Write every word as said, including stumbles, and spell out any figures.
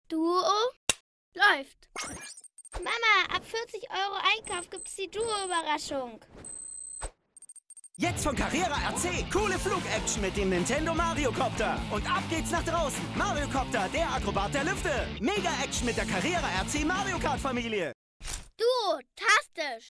Duo läuft. Mama, ab vierzig Euro Einkauf gibt's die Duo-Überraschung. Jetzt von Carrera R C. Coole Flug-Action mit dem Nintendo Mario Copter. Und ab geht's nach draußen. Mario Copter, der Akrobat der Lüfte. Mega-Action mit der Carrera R C Mario Kart Familie. Duo, tastisch.